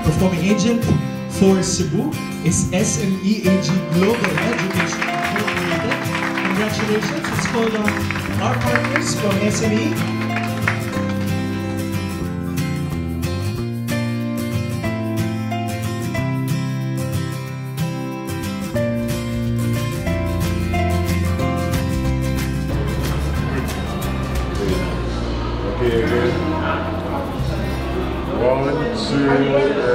performing agent for Cebu is SMEAG Global Education Incorporated. Congratulations. Let's call on our partners from SME. Okay, again. 1, 2,